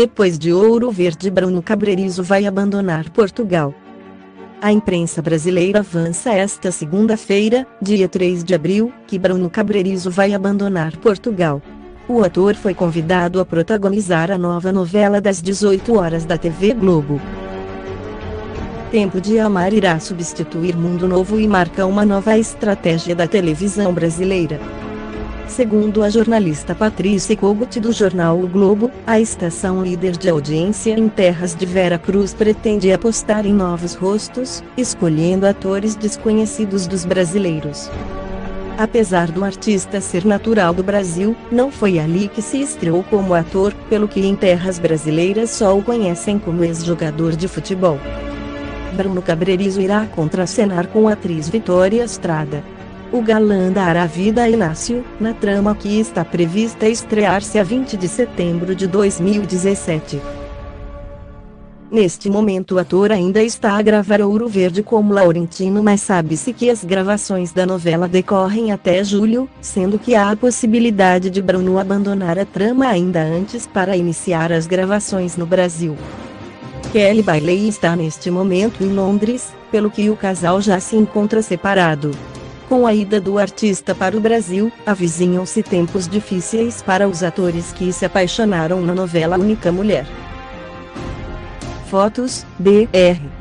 Depois de Ouro Verde, Bruno Cabreirizo vai abandonar Portugal. A imprensa brasileira avança esta segunda-feira, dia 3 de abril, que Bruno Cabreirizo vai abandonar Portugal. O ator foi convidado a protagonizar a nova novela das 18 horas da TV Globo. Tempo de Amar irá substituir Mundo Novo e marca uma nova estratégia da televisão brasileira. Segundo a jornalista Patrícia Kogut do jornal O Globo, a estação líder de audiência em terras de Vera Cruz pretende apostar em novos rostos, escolhendo atores desconhecidos dos brasileiros. Apesar do artista ser natural do Brasil, não foi ali que se estreou como ator, pelo que em terras brasileiras só o conhecem como ex-jogador de futebol. Bruno Cabreirizo irá contracenar com a atriz Vitória Estrada. O galã dará vida a Inácio, na trama que está prevista estrear-se a 20 de setembro de 2017. Neste momento o ator ainda está a gravar Ouro Verde como Laurentino, mas sabe-se que as gravações da novela decorrem até julho, sendo que há a possibilidade de Bruno abandonar a trama ainda antes para iniciar as gravações no Brasil. Kelly Bailey está neste momento em Londres, pelo que o casal já se encontra separado. Com a ida do artista para o Brasil, avizinham-se tempos difíceis para os atores que se apaixonaram na novela Única Mulher. Fotos, Br.